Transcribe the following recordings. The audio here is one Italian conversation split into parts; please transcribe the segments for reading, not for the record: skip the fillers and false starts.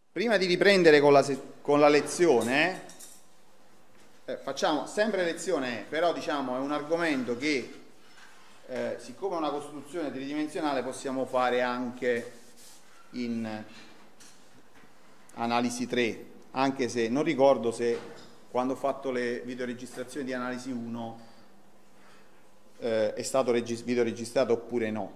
Prima di riprendere con la lezione, facciamo sempre lezione, però diciamo è un argomento che siccome è una costruzione tridimensionale possiamo fare anche in analisi 3, anche se non ricordo se quando ho fatto le videoregistrazioni di analisi 1 è stato videoregistrato oppure no.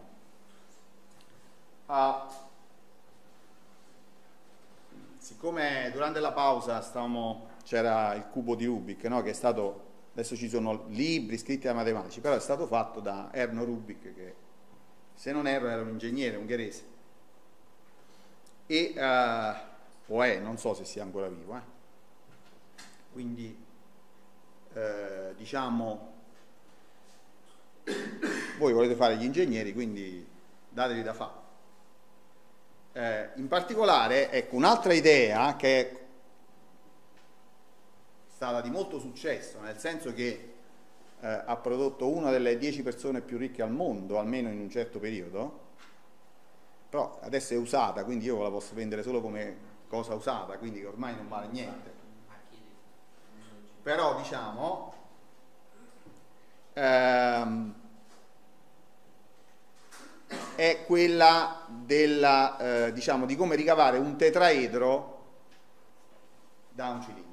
Siccome durante la pausa c'era il cubo di Rubik, no? Che è stato, adesso ci sono libri scritti da matematici, però è stato fatto da Erno Rubik, che se non erro era un ingegnere ungherese, e non so se sia ancora vivo, quindi diciamo voi volete fare gli ingegneri, quindi datevi da fare. In particolare, ecco, un'altra idea che è stata di molto successo, nel senso che ha prodotto una delle 10 persone più ricche al mondo, almeno in un certo periodo, però adesso è usata, quindi io la posso vendere solo come cosa usata, quindi ormai non vale niente. Però diciamo è quella della, diciamo, di come ricavare un tetraedro da un cilindro.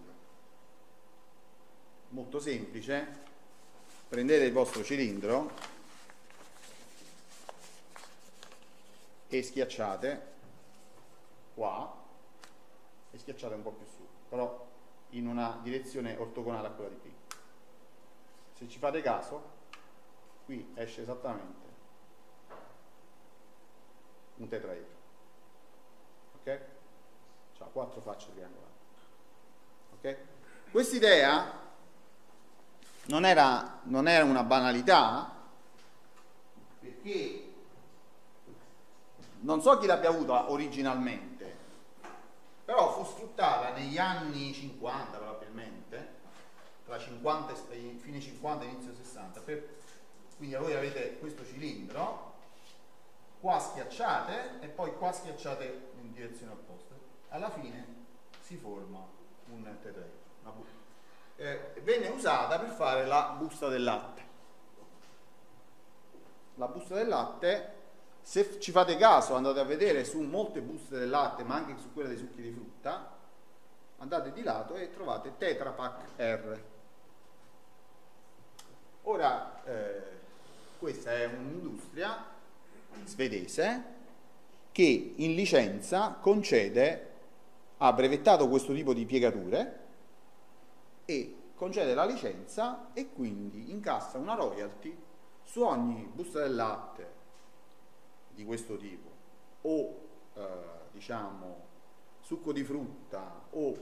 Molto semplice. Prendete il vostro cilindro e schiacciate qua e schiacciate un po' più su, però in una direzione ortogonale a quella di qui. Se ci fate caso, qui esce esattamente un tetraedro, ok? C'ha 4 facce triangolari, ok? Quest'idea non era una banalità, perché non so chi l'abbia avuta originalmente, però fu sfruttata negli anni 50 probabilmente, tra 50 e fine 50 e inizio 60, quindi voi avete questo cilindro, qua schiacciate e poi qua schiacciate in direzione opposta, alla fine si forma un tetraedro, una busta. Venne usata per fare la busta del latte. La busta del latte, se ci fate caso, andate a vedere su molte buste del latte, ma anche su quelle dei succhi di frutta, andate di lato e trovate Tetra Pak R. Ora, questa è un'industria svedese che in licenza ha brevettato questo tipo di piegature e concede la licenza e quindi incassa una royalty su ogni busta del latte di questo tipo o diciamo succo di frutta o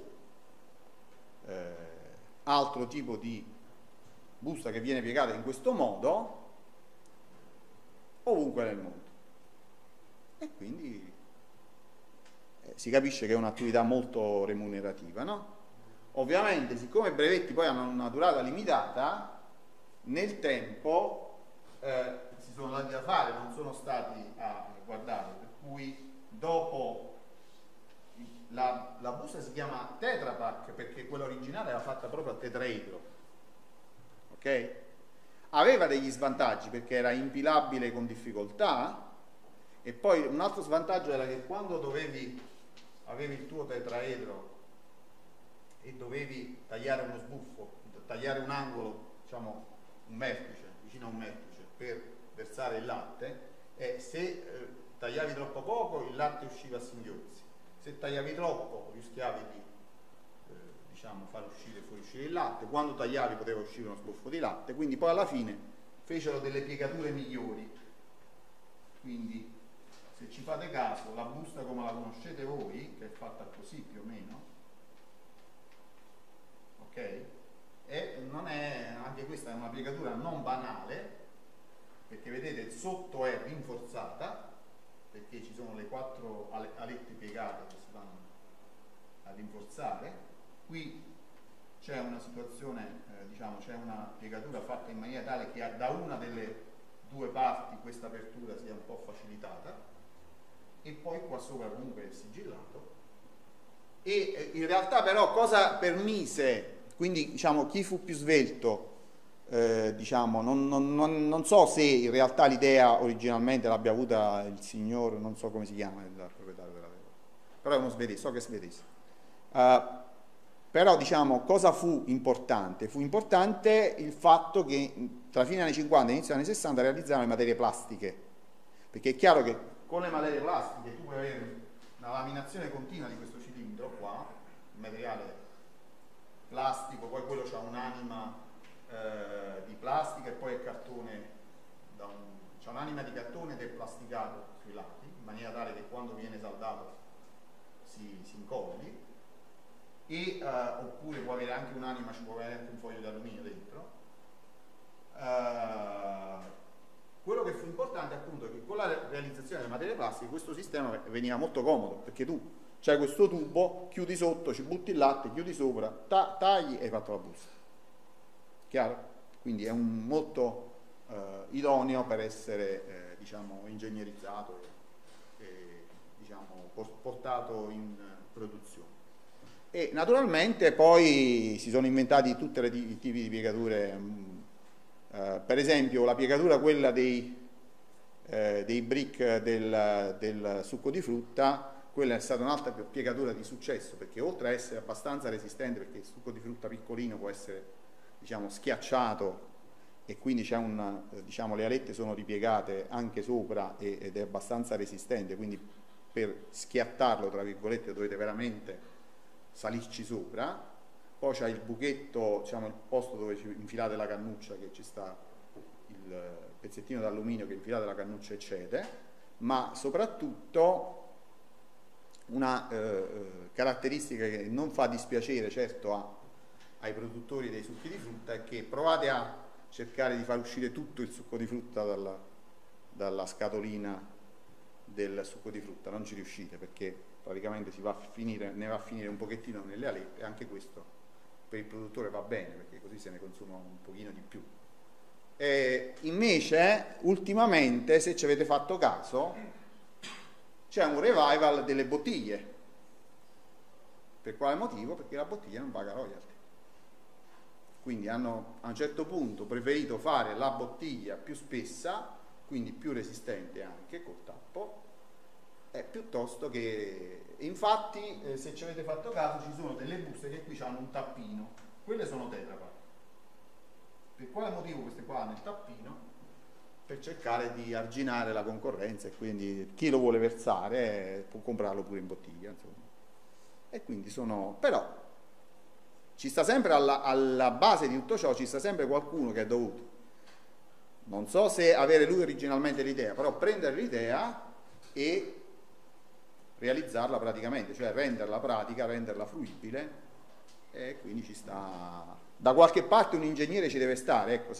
altro tipo di busta che viene piegata in questo modo ovunque nel mondo, e quindi si capisce che è un'attività molto remunerativa, no? Ovviamente, siccome i brevetti poi hanno una durata limitata, nel tempo si sono dati da fare, non sono stati a guardare, per cui dopo la busta si chiama Tetra Pak perché quella originale era fatta proprio a tetraedro, ok? Aveva degli svantaggi perché era impilabile con difficoltà, e poi un altro svantaggio era che quando avevi il tuo tetraedro e dovevi tagliare uno sbuffo, tagliare un angolo, diciamo un vertice, vicino a un vertice, per versare il latte, se tagliavi troppo poco il latte usciva a singhiozzi, se tagliavi troppo rischiavi di diciamo far fuoriuscire il latte, quando tagliavi poteva uscire uno sbuffo di latte, quindi poi alla fine fecero delle piegature migliori. Quindi se ci fate caso, la busta come la conoscete voi, che è fatta così più o meno, ok? E non è, anche questa è una piegatura non banale, perché vedete il sotto è rinforzata, perché ci sono le 4 alette piegate che si vanno a rinforzare. Qui c'è una situazione, diciamo, c'è una piegatura fatta in maniera tale che da una delle 2 parti questa apertura sia un po' facilitata, e poi qua sopra comunque è sigillato, E in realtà però cosa permise, quindi diciamo chi fu più svelto, diciamo, non so se in realtà l'idea originalmente l'abbia avuta il signor, non so come si chiama il proprietario della terra, però è uno svedese, so che è svedese. Però diciamo cosa fu importante? Fu importante il fatto che tra fine anni 50 e inizio anni 60 realizzarono le materie plastiche, perché è chiaro che con le materie plastiche tu puoi avere una laminazione continua di questo cilindro qua, il materiale plastico, poi quello c'ha un'anima di plastica e poi è cartone, c'è un'anima di cartone ed è plasticato sui lati, in maniera tale che quando viene saldato si incolli. E, oppure può avere anche un'anima, ci può avere anche un foglio di alluminio dentro. Quello che fu importante appunto è che con la realizzazione delle materie plastiche questo sistema veniva molto comodo, perché tu c'hai questo tubo, chiudi sotto, ci butti il latte, chiudi sopra, tagli e hai fatto la busta. Chiaro? Quindi è molto idoneo per essere diciamo ingegnerizzato e diciamo portato in produzione. E naturalmente poi si sono inventati tutti i tipi di piegature, per esempio la piegatura quella dei brick del succo di frutta, quella è stata un'altra piegatura di successo, perché oltre a essere abbastanza resistente, perché il succo di frutta piccolino può essere diciamo schiacciato e quindi c'è diciamo le alette sono ripiegate anche sopra ed è abbastanza resistente, quindi per schiattarlo tra virgolette dovete veramente salirci sopra. Poi c'è il buchetto, diciamo il posto dove infilate la cannuccia, che ci sta il pezzettino d'alluminio che infilate la cannuccia e cede, ma soprattutto una caratteristica che non fa dispiacere certo ai produttori dei succhi di frutta è che provate a cercare di far uscire tutto il succo di frutta dalla scatolina del succo di frutta, non ci riuscite, perché praticamente ne va a finire un pochettino nelle alette, e anche questo per il produttore va bene, perché così se ne consuma un pochino di più. Invece ultimamente, se ci avete fatto caso, c'è un revival delle bottiglie. Per quale motivo? Perché la bottiglia non paga royalty. Quindi hanno a un certo punto preferito fare la bottiglia più spessa, quindi più resistente anche col tappo, piuttosto che... Infatti, se ci avete fatto caso, ci sono delle buste che qui hanno un tappino, quelle sono Tetra Pak. Per quale motivo queste qua hanno il tappino? Per cercare di arginare la concorrenza, e quindi chi lo vuole versare può comprarlo pure in bottiglia, insomma. E quindi però ci sta sempre alla base di tutto ciò, ci sta sempre qualcuno che è dovuto, non so se avere lui originalmente l'idea, però prendere l'idea e realizzarla praticamente, cioè renderla pratica, renderla fruibile, e quindi ci sta, da qualche parte un ingegnere ci deve stare, ecco,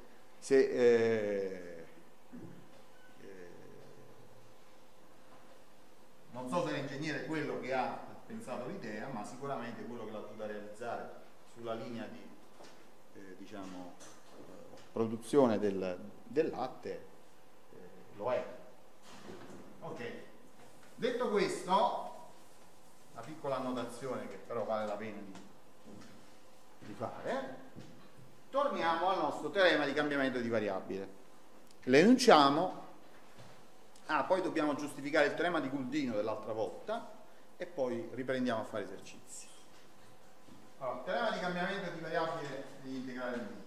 non so se l'ingegnere è quello che ha pensato l'idea, ma sicuramente quello che l'ha dovuta realizzare sulla linea di diciamo produzione del latte lo è. Ok, detto questo, una piccola annotazione che però vale la pena di fare, torniamo al nostro teorema di cambiamento di variabile. L'enunciamo. Poi dobbiamo giustificare il teorema di Guldino dell'altra volta e poi riprendiamo a fare esercizi. Allora, teorema di cambiamento di variabile degli integrali multipli.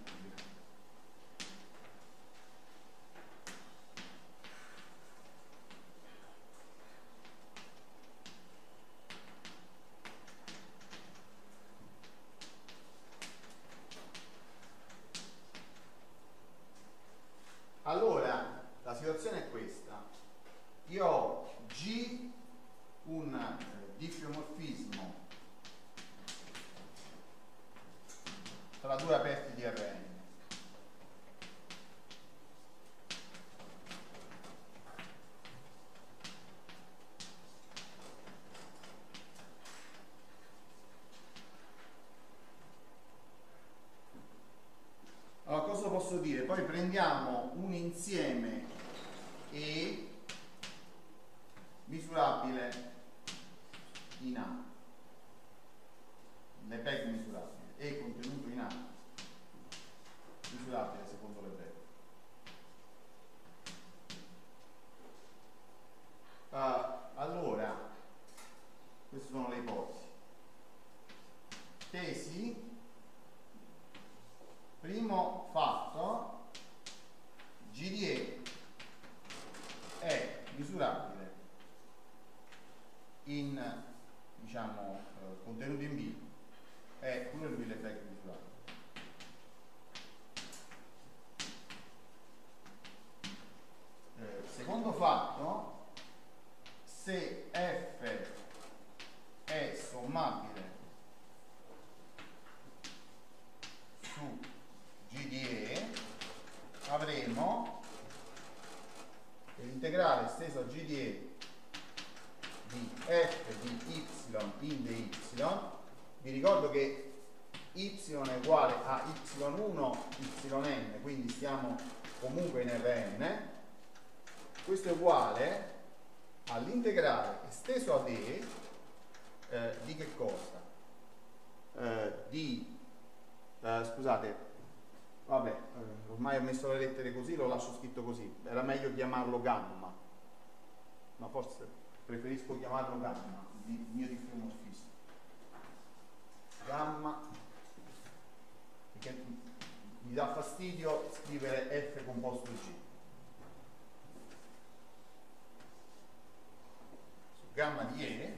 Allora, la situazione è questa. Io ho G, un diffeomorfismo tra due aperti di Rn. Allora, cosa posso dire? Poi prendiamo un insieme E misurabile in A. l'EPEG misurabile e contenuto in A misurabile secondo l'EPEG. Allora, queste sono le ipotesi. Tesi, primo fatto, GDE è misurabile in, diciamo, contenuti in B, è pure lui l'EPEG misurabile. Secondo fatto, se F è sommabile su GDE, avremo l'integrale esteso a GDE di F di Y in dy. Vi ricordo che Y è uguale a Y1 yn, quindi stiamo comunque in Rn. Questo è uguale all'integrale esteso a D di che cosa? Scusate, vabbè, ormai ho messo le lettere così, lo lascio scritto così, era meglio chiamarlo gamma, ma forse preferisco chiamarlo gamma, il mio diffeomorfismo. Gamma, perché mi dà fastidio scrivere F composto G. Gamma di E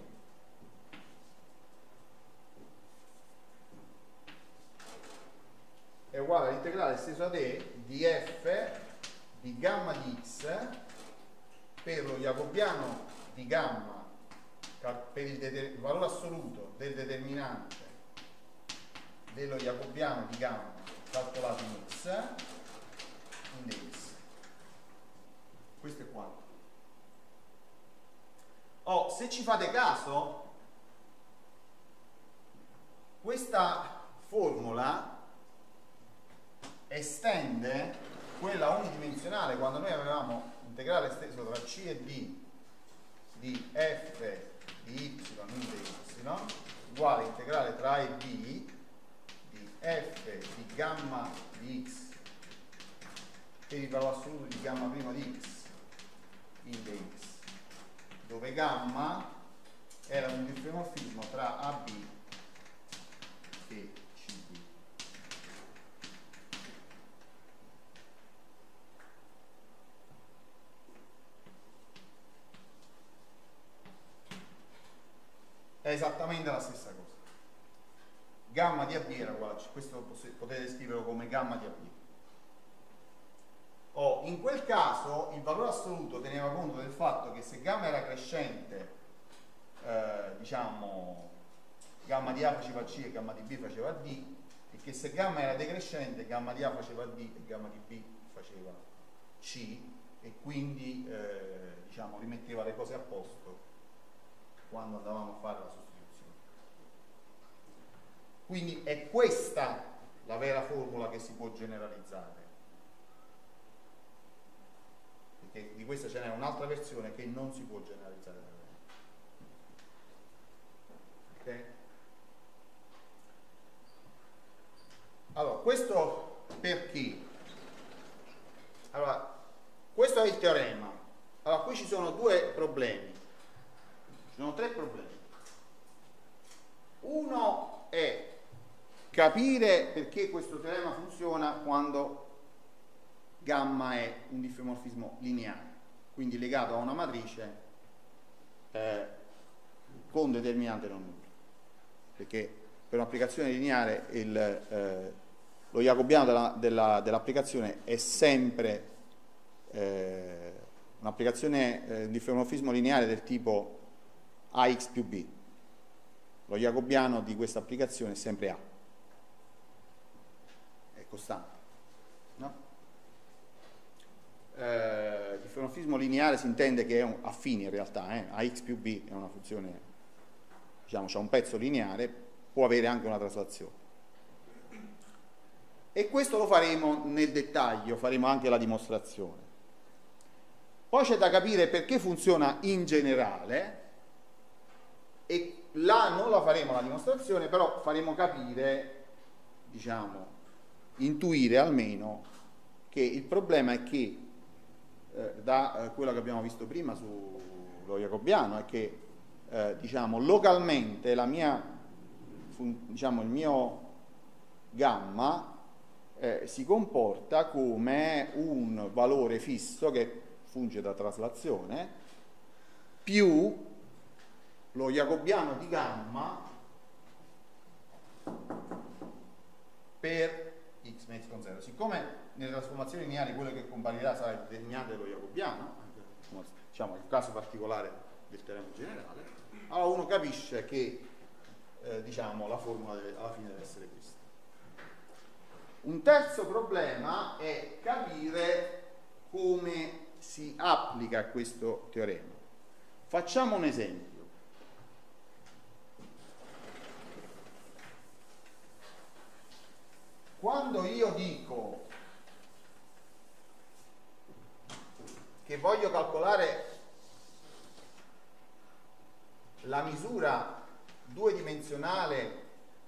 è uguale all'integrale esteso ad E di F di gamma di X per lo jacobiano di gamma per il valore assoluto del determinante dello jacobiano di gamma calcolato in X in dx. Questo è quanto. Se ci fate caso, questa formula estende quella unidimensionale quando noi avevamo integrale esteso tra C e D di F di Y in dy uguale integrale tra A e B di F di gamma di X per il valore assoluto di gamma prima di X in dx, dove gamma era un diffeomorfismo tra AB e CD. È esattamente la stessa cosa. Gamma di AB era uguale a C, questo potete scriverlo come gamma di AB. In quel caso il valore assoluto teneva conto del fatto che se gamma era crescente, diciamo gamma di A faceva C e gamma di B faceva D, e che se gamma era decrescente gamma di A faceva D e gamma di B faceva C, e quindi diciamo rimetteva le cose a posto quando andavamo a fare la sostituzione. Quindi è questa la vera formula che si può generalizzare. Perché di questa ce n'è un'altra versione che non si può generalizzare. Ok? Allora, questo perché? Allora, questo è il teorema. Allora, qui ci sono due problemi. Ci sono tre problemi. Uno è capire perché questo teorema funziona quando gamma è un diffeomorfismo lineare, quindi legato a una matrice con determinante non nullo, perché per un'applicazione lineare lo jacobiano dell'applicazione è sempre un'applicazione di diffeomorfismo lineare del tipo AX più B. Lo jacobiano di questa applicazione è sempre A, è costante, no? Diffeomorfismo lineare si intende che è affine in realtà, AX più B è una funzione, diciamo, c'è un pezzo lineare, può avere anche una traslazione. E questo lo faremo nel dettaglio, faremo anche la dimostrazione. Poi c'è da capire perché funziona in generale e là non la faremo la dimostrazione, però faremo capire, diciamo, intuire almeno che il problema è che da quello che abbiamo visto prima sullo jacobiano è che diciamo localmente la mia diciamo il mio gamma si comporta come un valore fisso che funge da traslazione più lo jacobiano di gamma per x mezzo con 0. Siccome nelle trasformazioni lineari quello che comparirà sarà il determinante dello jacobiano, diciamo il caso particolare del teorema generale, allora uno capisce che diciamo la formula alla fine deve essere questa. Un terzo problema è capire come si applica questo teorema. Facciamo un esempio. Quando io dico che voglio calcolare la misura due-dimensionale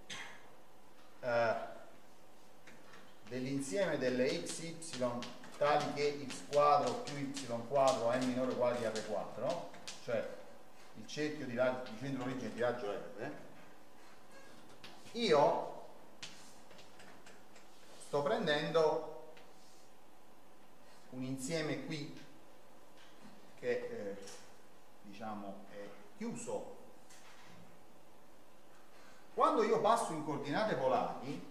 dell'insieme delle xy tali che x quadro più y quadro è minore o uguale di R4, cioè il cerchio di centro origine di raggio R, io sto prendendo un insieme qui che diciamo è chiuso. Quando io passo in coordinate polari,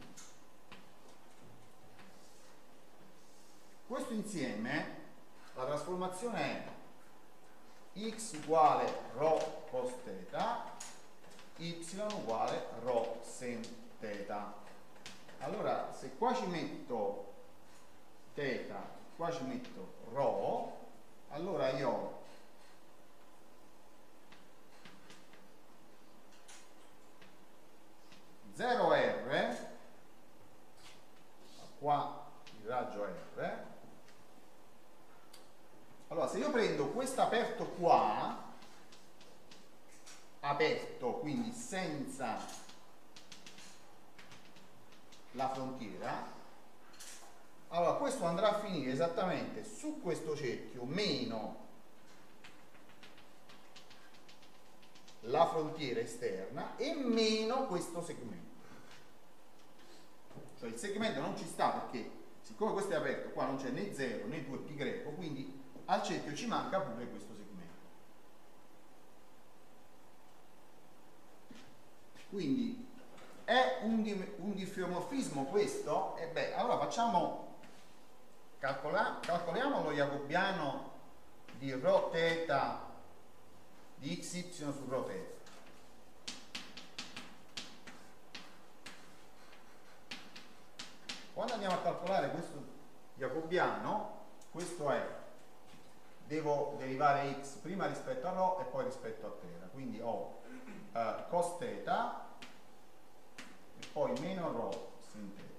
questo insieme, la trasformazione è x uguale ρ cos θ, y uguale ρ sin θ. Allora, se qua ci metto θ, qua ci metto ρ, allora io ho zero R, qua il raggio R. Allora, se io prendo questo aperto qua, aperto, quindi senza la frontiera, allora questo andrà a finire esattamente su questo cerchio meno la frontiera esterna e meno questo segmento. Cioè il segmento non ci sta perché siccome questo è aperto qua non c'è né 0 né 2π greco, quindi al cerchio ci manca pure questo segmento. Quindi è un diffeomorfismo questo? E beh, allora facciamo, calcoliamo lo jacobiano di ρ θ di xy su ρ θ. Quando andiamo a calcolare questo jacobiano, questo è, devo derivare x prima rispetto a ρ e poi rispetto a θ, quindi ho cos θ e poi meno ρ sin θ.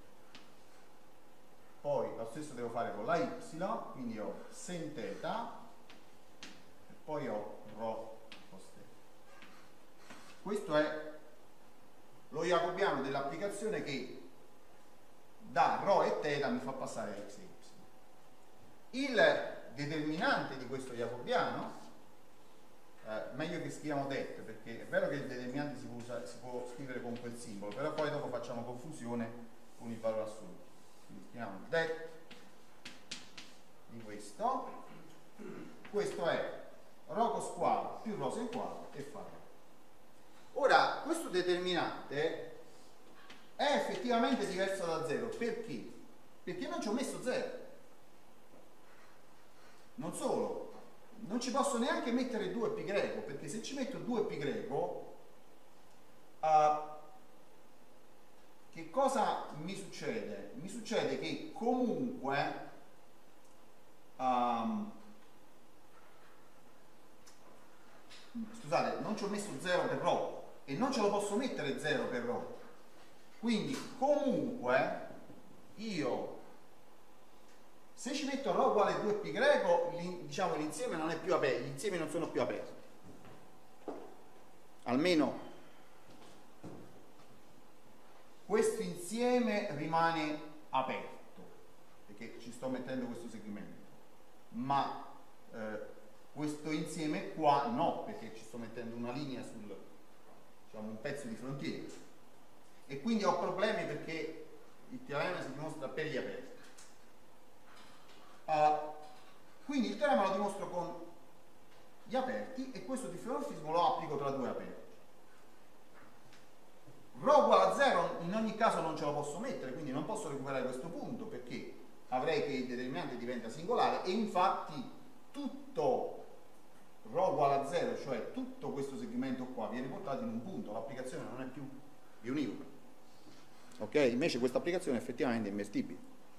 Poi lo stesso devo fare con la y, quindi ho sin θ e poi ho ρ cos θ. Questo è lo jacobiano dell'applicazione che da ρ e θ mi fa passare a x e y. Il determinante di questo jacobiano, meglio che scriviamo det, perché è vero che il determinante si può scrivere con quel simbolo, però poi dopo facciamo confusione con il valore assoluto. Quindi scriviamo det di questo. Questo è ρ cos quadro più ρ sin quadro e fa ρ. Ora, questo determinante è effettivamente diverso da 0. Perché? Perché non ci ho messo 0. Non solo, non ci posso neanche mettere 2π greco, perché se ci metto 2π greco, che cosa mi succede? Mi succede che comunque scusate, non ci ho messo 0 per ρ e non ce lo posso mettere 0 per ρ. Quindi comunque io, se ci metto ρ uguale 2π greco, l'insieme non è più aperto, gli insiemi non sono più aperti. Almeno insieme rimane aperto, perché ci sto mettendo questo segmento, ma questo insieme qua no, perché ci sto mettendo una linea sul, diciamo, un pezzo di frontiera, e quindi ho problemi perché il teorema si dimostra per gli aperti. Quindi il teorema lo dimostro con gli aperti e questo diffeomorfismo lo applico tra due aperti. Rho uguale a 0 in ogni caso non ce lo posso mettere, quindi non posso recuperare questo punto perché avrei che il determinante diventa singolare, e infatti tutto Rho uguale a 0, cioè tutto questo segmento qua, viene portato in un punto, l'applicazione non è più bionivoca. Ok? Invece questa applicazione effettivamente è invertibile,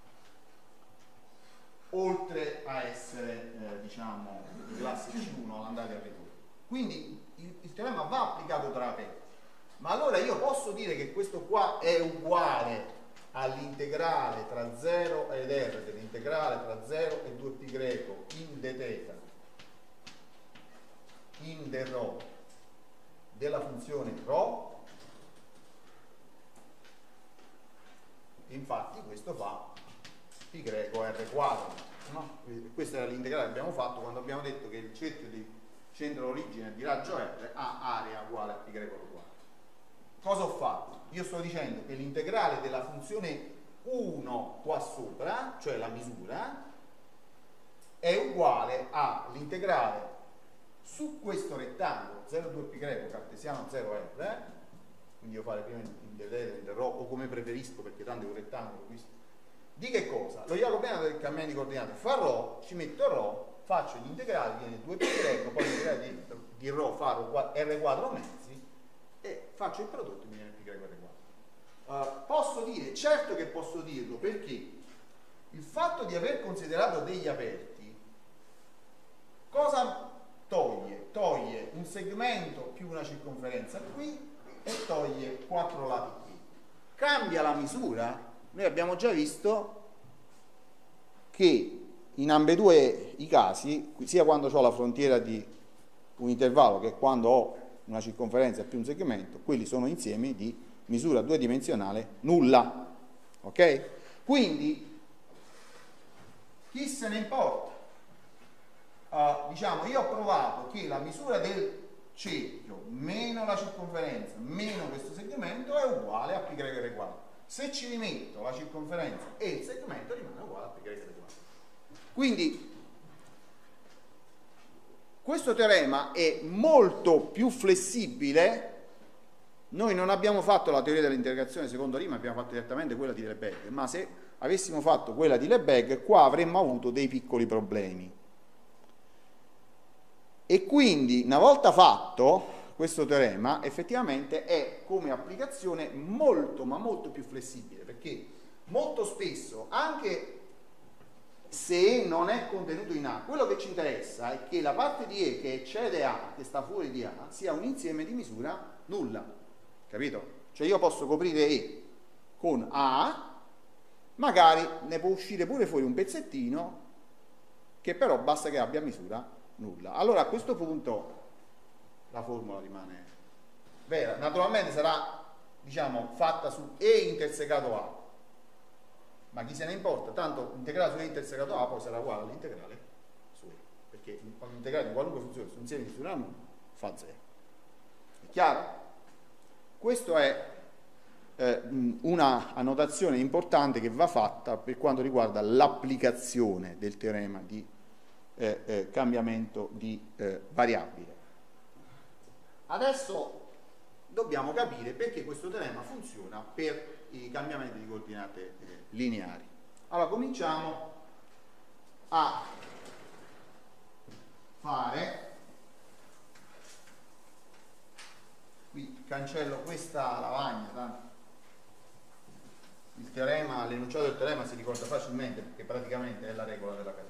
oltre a essere diciamo di classe C1 all'andata e al ritorno. Quindi il teorema va applicato tra aperti, ma allora io posso dire che questo qua è uguale all'integrale tra 0 ed r dell'integrale tra 0 e 2π in d θ in d rho della funzione rho. Infatti questo fa π greco r quadro, no? Questo era l'integrale che abbiamo fatto quando abbiamo detto che il cerchio di centro d'origine di raggio r ha area uguale a π greco r quadro. Cosa ho fatto? Io sto dicendo che l'integrale della funzione 1 qua sopra, cioè la misura, è uguale all'integrale su questo rettangolo 0,2π greco cartesiano 0r, quindi io fare prima in rho o come preferisco perché tanto è un rettangolo questo. Di che cosa? Lo Jacobiano del cambiamento di coordinate fa rho, ci metto rho, faccio gli integrali, viene 2π greco, poi l'integrale di rho fa r quadro mezzi e faccio il prodotto e mi viene π greco r quadro. Posso dire, certo che posso dirlo, perché il fatto di aver considerato degli aperti cosa toglie? Toglie un segmento più una circonferenza qui e toglie 4 lati qui. Cambia la misura? Noi abbiamo già visto che in ambedue i casi, sia quando ho la frontiera di un intervallo che quando ho una circonferenza più un segmento, quelli sono insiemi di misura due dimensionale nulla. Ok? Quindi chi se ne importa? Diciamo, io ho provato che la misura del cerchio meno la circonferenza meno questo segmento è uguale a π greco r quadro. Se ci rimetto la circonferenza e il segmento rimane uguale a π greco r quadro. Quindi questo teorema è molto più flessibile. Noi non abbiamo fatto la teoria dell'integrazione secondo Riemann, abbiamo fatto direttamente quella di Lebesgue, ma se avessimo fatto quella di Lebesgue qua avremmo avuto dei piccoli problemi. E quindi una volta fatto questo teorema effettivamente è come applicazione molto ma molto più flessibile, perché molto spesso anche se non è contenuto in A, quello che ci interessa è che la parte di E che eccede A, che sta fuori di A, sia un insieme di misura nulla, capito? Cioè io posso coprire E con A, magari ne può uscire pure fuori un pezzettino che però basta che abbia misura nulla. Allora a questo punto la formula rimane vera. Naturalmente sarà, diciamo, fatta su E intersecato A, ma chi se ne importa, tanto l'integrale su E intersecato A poi sarà uguale all'integrale su E, perché l'integrale di qualunque funzione su un insieme di misura nulla fa 0. È chiaro? Questa è una annotazione importante che va fatta per quanto riguarda l'applicazione del teorema di cambiamento di variabile. Adesso dobbiamo capire perché questo teorema funziona per i cambiamenti di coordinate lineari. Allora cominciamo a fare, qui cancello questa lavagna, tanto il teorema, l'enunciato del teorema si ricorda facilmente perché praticamente è la regola della catena.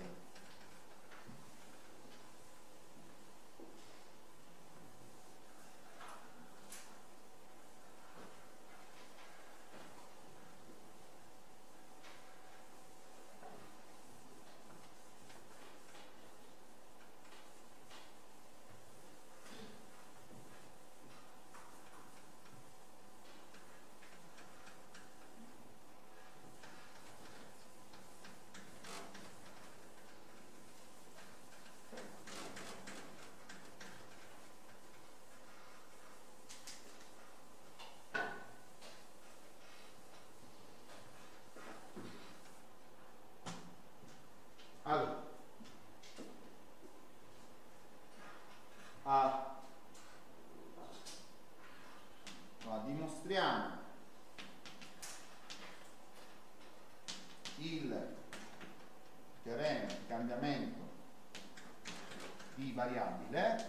variabile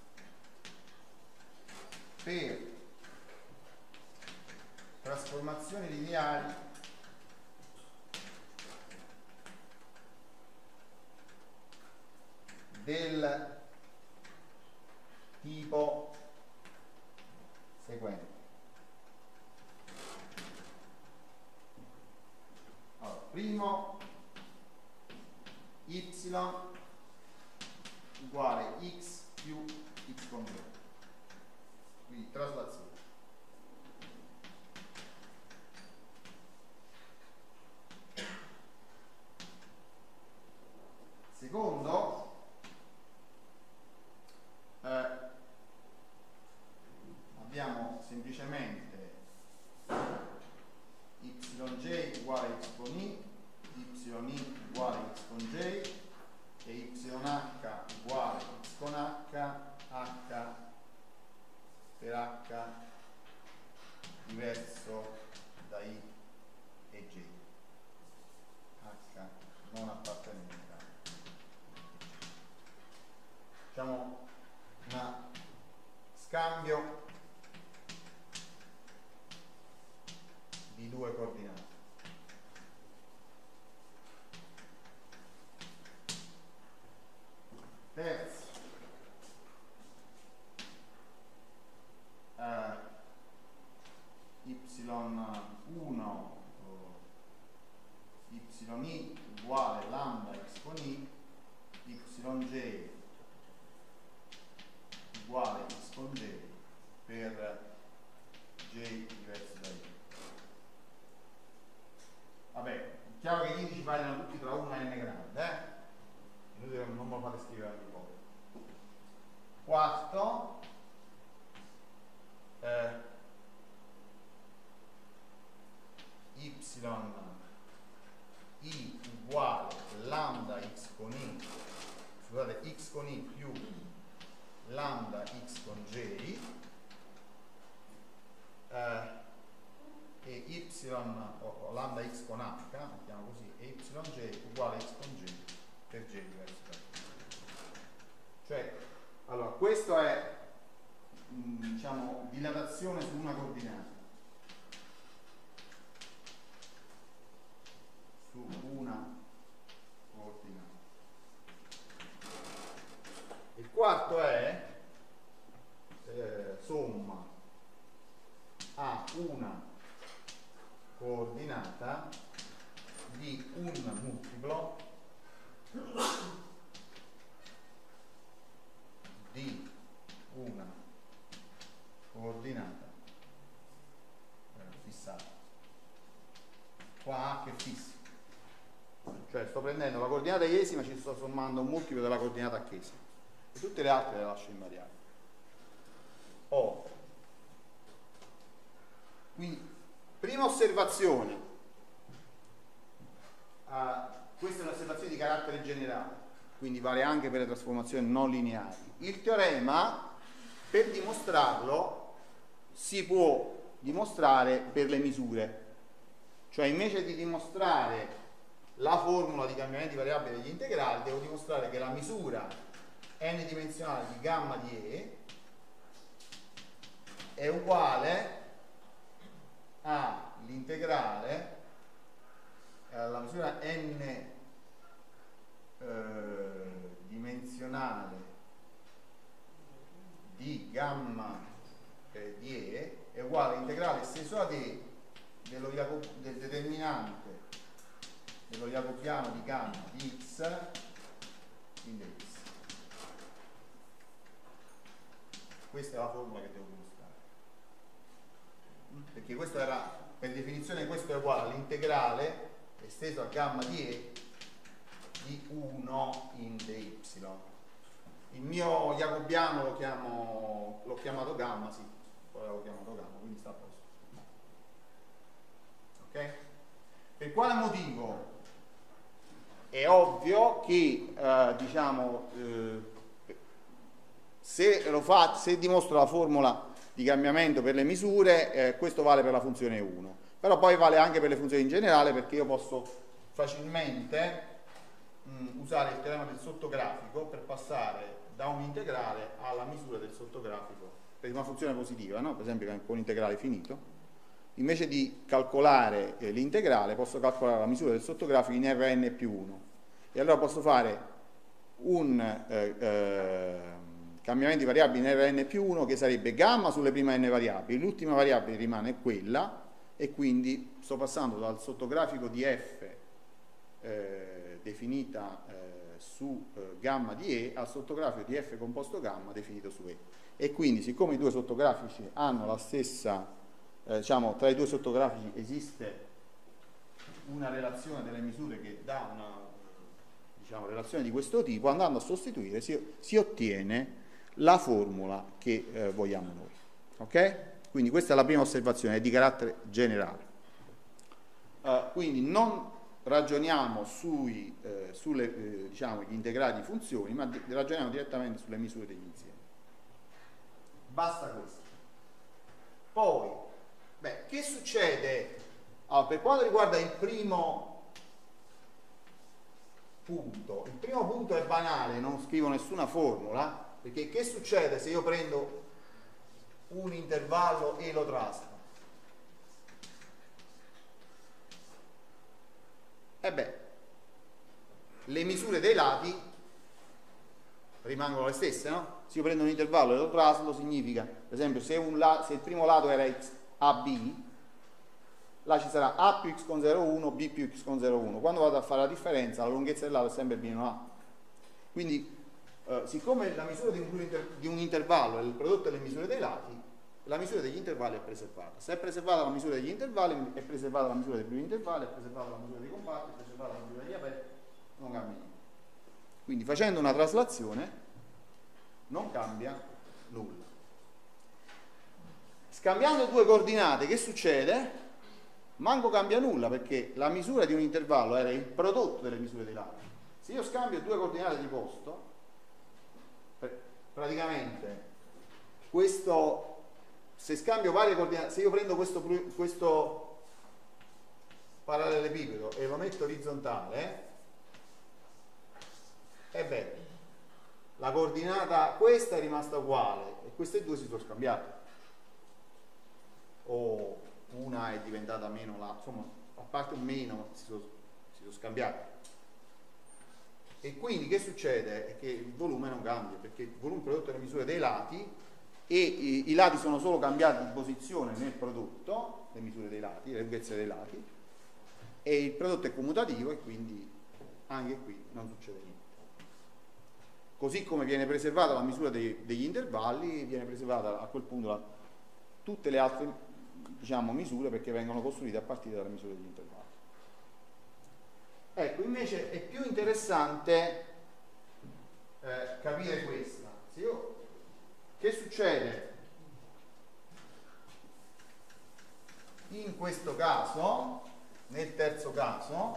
per trasformazioni lineari del tipo seguente. Allora, primo, y uguale x più x con 2, quindi traslazione. Secondo, abbiamo semplicemente yj uguale x con y, yi uguale x con j e yh uguale x con h per h diverso da i e j, h non appartenente a diciamo una scambio di due coordinate. Terzo, y1 yi uguale lambda x con i, yj uguale x con j per j diverso da i. Vabbè, è chiaro che gli indici variano tutti tra 1 e n grande, inutile che non me lo fate scrivere ogni volta. Quarto, i uguale lambda x con i, scusate, x con i più lambda x con j, e y o lambda x con h, mettiamo così, e yj uguale x con j per j diverso da i. Cioè, allora, questo è diciamo dilatazione su una coordinata. Su una coordinata. Il quarto è somma a una coordinata di un multiplo di una coordinata fissata. Qua h è fisso, cioè sto prendendo la coordinata iesima, ci sto sommando un multiplo della coordinata h-esima e tutte le altre le lascio invariate. Quindi prima osservazione, questa è un'osservazione di carattere generale, quindi vale anche per le trasformazioni non lineari. Il teorema, per dimostrarlo, si può dimostrare per le misure, cioè invece di dimostrare la formula di cambiamenti variabili degli integrali, devo dimostrare che la misura n-dimensionale di gamma di E è uguale all'integrale, la misura n dimensionale di gamma di E è uguale all'integrale esteso ad E del determinante dello jacobiano di gamma di x in dx. Questa è la formula che devo dimostrare, perché questo era, per definizione, questo è uguale all'integrale esteso a gamma di E di 1 in dy. Il mio jacobiano l'ho chiamato gamma, sì, poi l'ho chiamato gamma, quindi sta a posto. Ok? Per quale motivo? È ovvio che se dimostro la formula di cambiamento per le misure, questo vale per la funzione 1, però poi vale anche per le funzioni in generale, perché io posso facilmente usare il teorema del sottografico per passare da un integrale alla misura del sottografico per una funzione positiva, no? Per esempio con integrale finito. Invece di calcolare l'integrale posso calcolare la misura del sottografico in Rn più 1 e allora posso fare un cambiamento di variabili in Rn più 1 che sarebbe gamma sulle prime n variabili, l'ultima variabile rimane quella e quindi sto passando dal sottografico di f definita su gamma di E al sottografico di f composto gamma definito su E, e quindi siccome i due sottografici hanno la stessa diciamo, tra i due sottografici esiste una relazione delle misure che dà una diciamo, relazione di questo tipo, andando a sostituire si ottiene la formula che vogliamo noi. Ok? Quindi questa è la prima osservazione, è di carattere generale. Quindi non ragioniamo sulle diciamo, gli integrali di funzioni, ma ragioniamo direttamente sulle misure degli insiemi. Basta questo. Poi, beh, che succede? Allora, per quanto riguarda il primo punto, il primo punto è banale, non scrivo nessuna formula, perché che succede se io prendo un intervallo e lo trasformo? E beh, le misure dei lati rimangono le stesse, no? Se io prendo un intervallo e lo traslo significa, per esempio, se il primo lato era x AB, là ci sarà A più x con 0,1, B più x con 0,1. Quando vado a fare la differenza, la lunghezza del lato è sempre b meno a. Quindi, siccome la misura di un intervallo è il prodotto delle misure dei lati, la misura degli intervalli è preservata. Se è preservata la misura degli intervalli, è preservata la misura dei primi intervalli, è preservata la misura dei compatti, è preservata la misura degli aperti, non cambia niente. Quindi, facendo una traslazione, non cambia nulla. Scambiando due coordinate, che succede? Manco cambia nulla, perché la misura di un intervallo era il prodotto delle misure dei lati. Se io scambio due coordinate di posto, praticamente se scambio varie coordinate, se io prendo questo parallelepipedo e lo metto orizzontale, e beh, la coordinata questa è rimasta uguale e queste due si sono scambiate, o una è diventata meno, insomma, a parte un meno si sono scambiate. E quindi che succede? È che il volume non cambia, perché il volume prodotto delle misure dei lati e i lati sono solo cambiati di posizione nel prodotto, le misure dei lati, le lunghezze dei lati, e il prodotto è commutativo e quindi anche qui non succede niente. Così come viene preservata la misura degli intervalli, viene preservata a quel punto tutte le altre, diciamo, misure, perché vengono costruite a partire dalle misure degli intervalli. Ecco, invece è più interessante capire questa. Che succede in questo caso, nel terzo caso?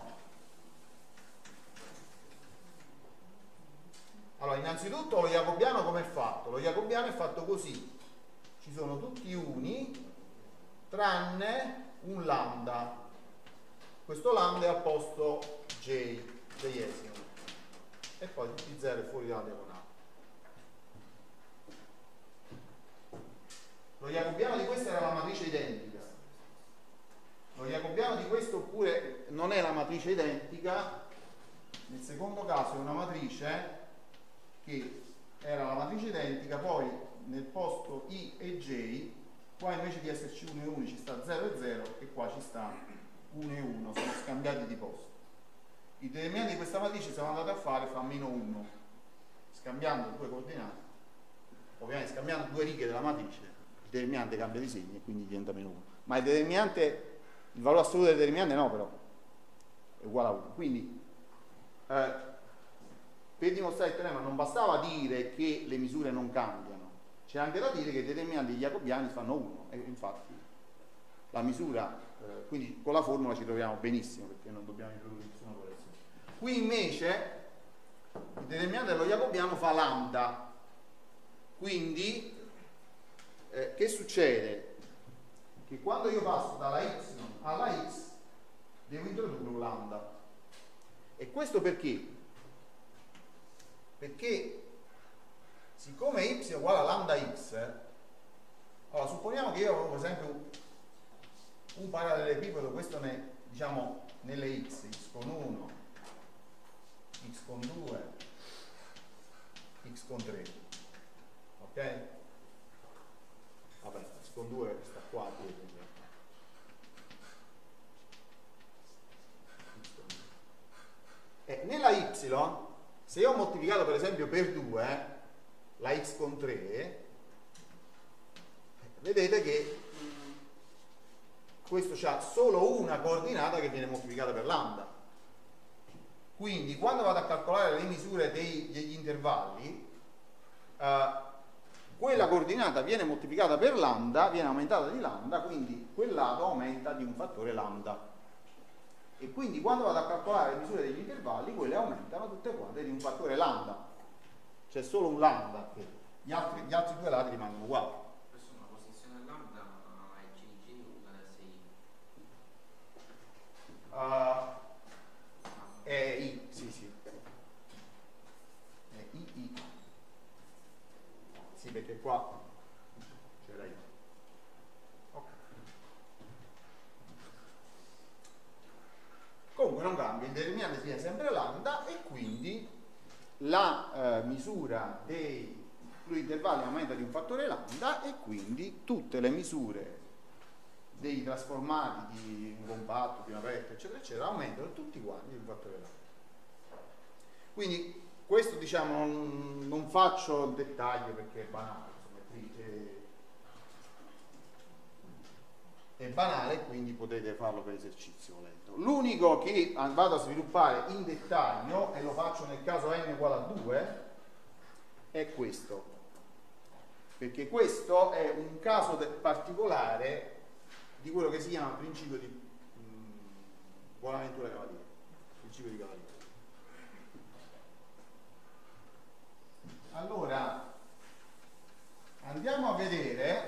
Allora, innanzitutto lo jacobiano come è fatto? Lo jacobiano è fatto così: ci sono tutti uni tranne un lambda. Questo lambda è al posto j-esimo, e poi tutti i 0 fuori dalla diagonale. Lo jacobiano di questa era la matrice identica. Lo jacobiano di questo oppure non è la matrice identica. Nel secondo caso è una matrice che era la matrice identica, poi nel posto i e j, qua invece di esserci 1 e 1 ci sta 0 e 0 e qua ci sta 1 e 1, sono scambiati di posto. I determinanti di questa matrice siamo andati a fare fa meno 1, scambiando due coordinate, ovviamente scambiando due righe della matrice, il determinante cambia di segno e quindi diventa meno 1, ma il determinante, il valore assoluto del determinante no, però è uguale a 1. Quindi per dimostrare il teorema non bastava dire che le misure non cambiano, c'è anche da dire che i determinanti degli jacobiani fanno 1, e infatti la misura, quindi con la formula ci troviamo benissimo, perché non dobbiamo introdurre nessuna correzione. Qui invece il determinante dello jacobiano fa lambda, quindi che succede? Che quando io passo dalla y alla x devo introdurre un lambda. E questo perché? Perché siccome y è uguale a lambda x, allora supponiamo che io avevo per esempio un parallelepipedo, questo diciamo nelle x con 1, x con 2, x con 3, ok? Vabbè, x con 2 sta qua dietro. Nella y, se io ho moltiplicato per esempio per 2 la x con 3, vedete che questo ha solo una coordinata che viene moltiplicata per lambda. Quindi quando vado a calcolare le misure degli intervalli, quella coordinata viene moltiplicata per lambda, viene aumentata di lambda, quindi quel lato aumenta di un fattore lambda. E quindi quando vado a calcolare le misure degli intervalli, quelle aumentano tutte quante di un fattore lambda. C'è solo un lambda, gli altri due lati rimangono uguali. Questa è una posizione lambda è GG uguale a 6. È I, sì. È I. Sì, perché qua c'era I. Ok. Comunque non cambia, il determinante sia sempre lambda e quindi la misura dei intervalli aumenta di un fattore lambda e quindi tutte le misure dei trasformati di un compatto, di un aperto, eccetera, eccetera, aumentano tutti quanti di un fattore lambda. Quindi questo diciamo non faccio dettaglio perché è banale, insomma, qui è banale, quindi potete farlo per esercizio volendo. L'unico che vado a sviluppare in dettaglio, e lo faccio nel caso n uguale a 2, è questo, perché questo è un caso particolare di quello che si chiama il principio di Bonaventura Cavalieri, principio di Cavalieri. Allora andiamo a vedere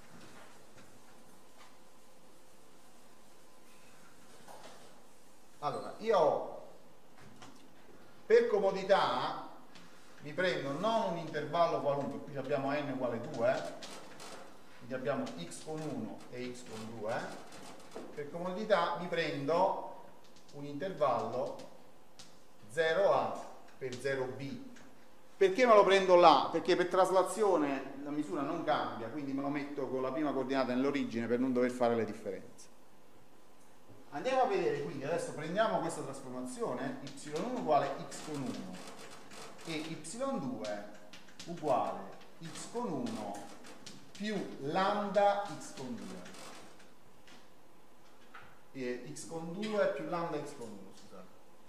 io per comodità mi prendo non un intervallo qualunque, qui abbiamo n uguale 2, quindi abbiamo x con 1 e x con 2, per comodità mi prendo un intervallo 0a per 0b. Perché me lo prendo là? Perché per traslazione la misura non cambia, quindi me lo metto con la prima coordinata nell'origine per non dover fare le differenze. Andiamo a vedere, quindi adesso prendiamo questa trasformazione, y1 uguale x con 1 e y2 uguale x con 1 più lambda x con 2. X con 2 più lambda x con 1, scusate.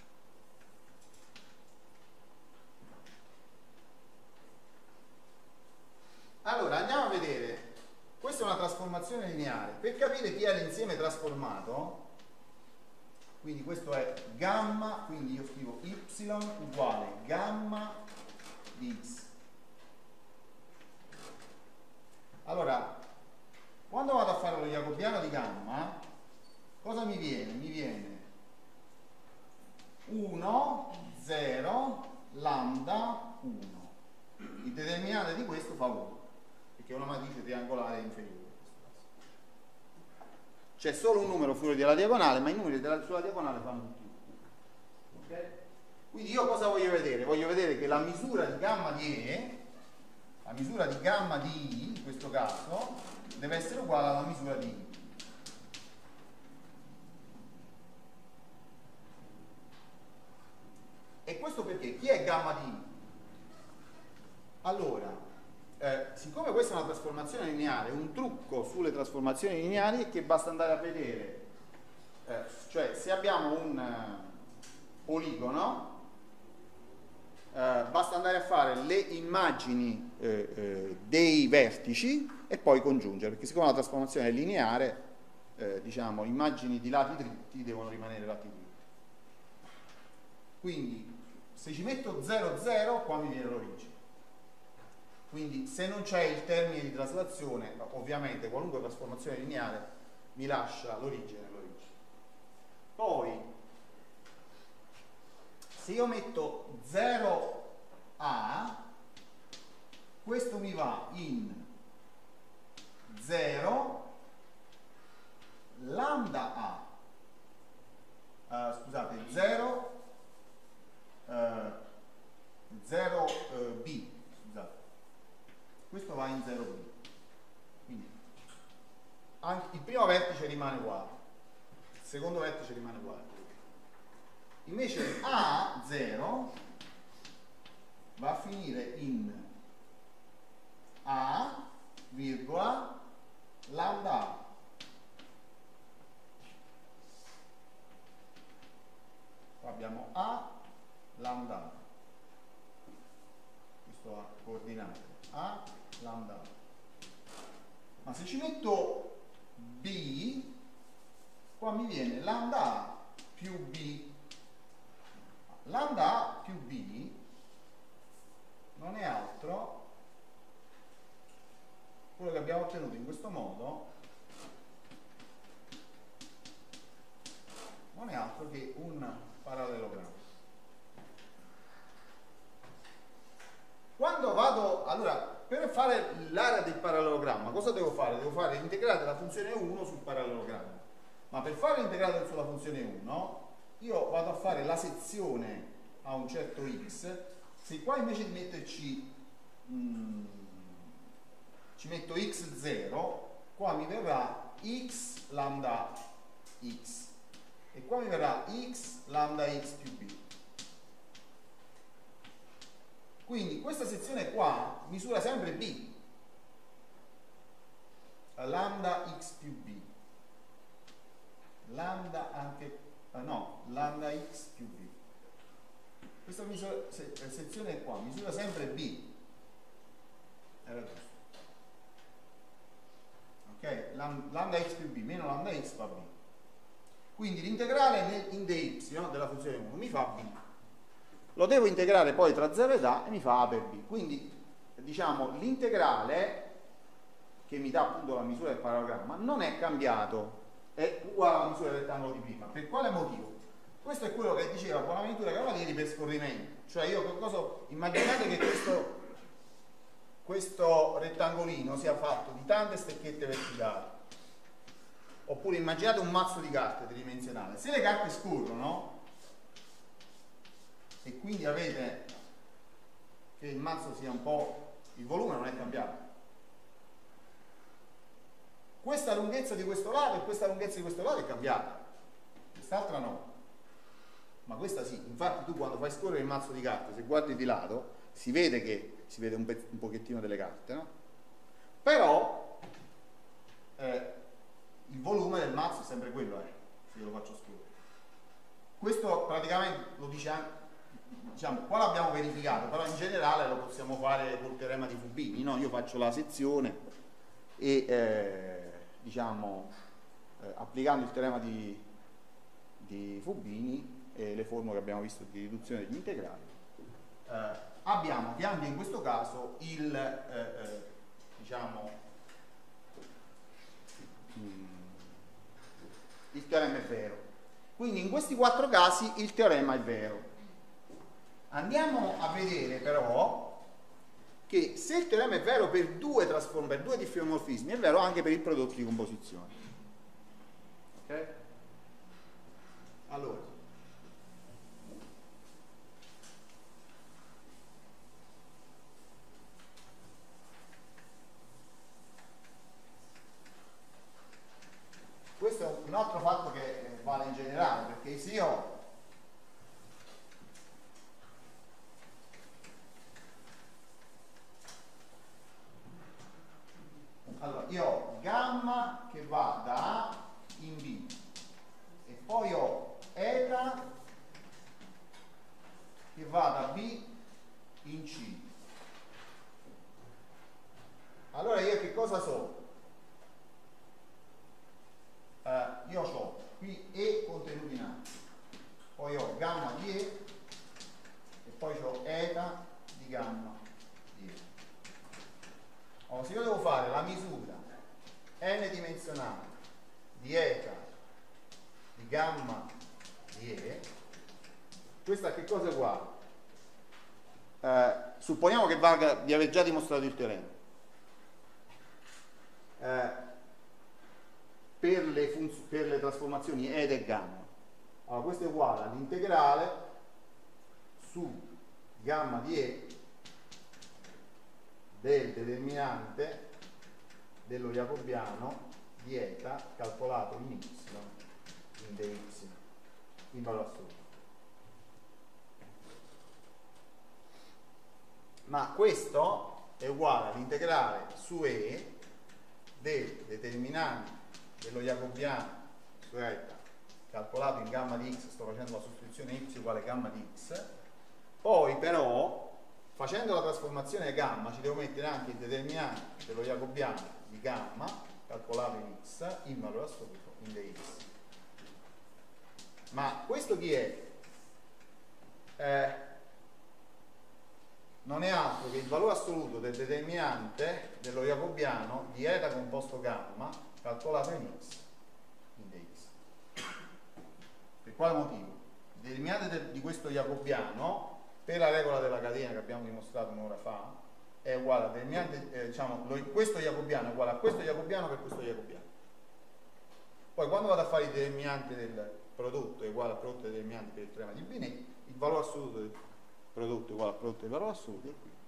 Allora andiamo a vedere, questa è una trasformazione lineare. Per capire chi è l'insieme trasformato, quindi questo è gamma, quindi io scrivo y uguale gamma di x. Allora, quando vado a fare lo jacobiano di gamma, cosa mi viene? Mi viene 1, 0, lambda 1. Il determinante di questo fa 1, perché è una matrice triangolare inferiore. C'è solo un numero fuori dalla diagonale, ma i numeri sulla diagonale fanno tutti 1. Okay? Quindi io cosa voglio vedere? Voglio vedere che la misura di gamma di E, la misura di gamma di I, in questo caso, deve essere uguale alla misura di I. E questo perché? Chi è gamma di I? Allora, siccome questa è una trasformazione lineare, un trucco sulle trasformazioni lineari è che basta andare a vedere, cioè se abbiamo un poligono, basta andare a fare le immagini dei vertici e poi congiungere, perché siccome la trasformazione è lineare, diciamo, immagini di lati dritti devono rimanere lati dritti. Quindi se ci metto 0, 0, qua mi viene l'origine. Quindi se non c'è il termine di traslazione, ovviamente qualunque trasformazione lineare mi lascia l'origine. Poi, se io metto 0a, questo mi va in 0 lambda A, scusate, 0 B, scusate, questo va in 0B, quindi anche il primo vertice rimane uguale, il secondo vertice rimane uguale, invece A0 va a finire in A, virgola, lambda A. Qua abbiamo A, lambda A. Questo ha coordinate A, lambda A. Ma se ci metto B, qua mi viene lambda A più B. Lambda A più B non è altro, quello che abbiamo ottenuto in questo modo non è altro che un parallelogramma. Quando vado, allora, per fare l'area del parallelogramma, cosa devo fare? Devo fare l'integrale della funzione 1 sul parallelogramma. Ma per fare l'integrale sulla funzione 1, io vado a fare la sezione a un certo x. Se qua invece di metterci ci metto x0, qua mi verrà x lambda x e qua mi verrà x lambda x più b. Quindi questa sezione qua misura sempre b, lambda x più b, lambda anche, no, lambda x più b. Questa sezione qua misura sempre b, era giusto, ok? Lambda x più b meno lambda x fa b. Quindi l'integrale in dy della funzione 1 mi fa b. Lo devo integrare poi tra 0 ed a e mi fa a per b. Quindi diciamo l'integrale che mi dà appunto la misura del parallelogramma non è cambiato, è uguale alla misura del rettangolo di prima. Per quale motivo? Questo è quello che diceva Bonaventura Cavalieri per scorrimento. Cioè immaginate che questo rettangolino sia fatto di tante stecchette verticali, oppure immaginate un mazzo di carte tridimensionale. Se le carte scorrono e quindi avete che il mazzo sia un po', il volume non è cambiato, questa lunghezza di questo lato e questa lunghezza di questo lato è cambiata, quest'altra no, ma questa sì. Infatti tu quando fai scorrere il mazzo di carte, se guardi di lato si vede un pochettino delle carte, no? Però il volume del mazzo è sempre quello, se io lo faccio scorrere. Questo praticamente lo dice anche, diciamo, qua l'abbiamo verificato, però in generale lo possiamo fare col teorema di Fubini, no? Io faccio la sezione e applicando il teorema di Fubini e le formule che abbiamo visto di riduzione degli integrali, abbiamo che anche in questo caso il teorema è vero. Quindi in questi 4 casi il teorema è vero. Andiamo a vedere però che se il teorema è vero per due diffeomorfismi, è vero anche per il prodotto di composizione. Ok? Allora, questo è un altro fatto che vale in generale, perché se io ho gamma che va da A in B e poi ho eta che va da B in C, allora io che cosa so? Io ho qui E contenuti in A, poi ho gamma di E e poi ho eta di gamma di E. Allora, se io devo fare la misura n-dimensionale di eta di gamma di E, questa che cosa è uguale? supponiamo che valga di aver già dimostrato il teorema. Per le trasformazioni ed e gamma. Allora questo è uguale all'integrale su gamma di E del determinante dello jacobiano di eta calcolato in y in dx in valore assoluto. Ma questo è uguale all'integrale su E del determinante dello jacobiano su eta calcolato in gamma di x, sto facendo la sostituzione y uguale gamma di x, poi però facendo la trasformazione gamma ci devo mettere anche il determinante dello jacobiano di gamma calcolato in x in valore assoluto in dx. Ma questo chi è? Non è altro che il valore assoluto del determinante dello jacobiano di eta composto gamma calcolato in x in dx. Per quale motivo? Il determinante di questo jacobiano, per la regola della catena che abbiamo dimostrato un'ora fa, è uguale al determinante, questo jacobiano è uguale a questo jacobiano per questo jacobiano. Poi quando vado a fare il determinante del prodotto è uguale al prodotto dei determinanti per il teorema di Binet, il valore assoluto del prodotto è uguale al prodotto del valore assoluto è qui.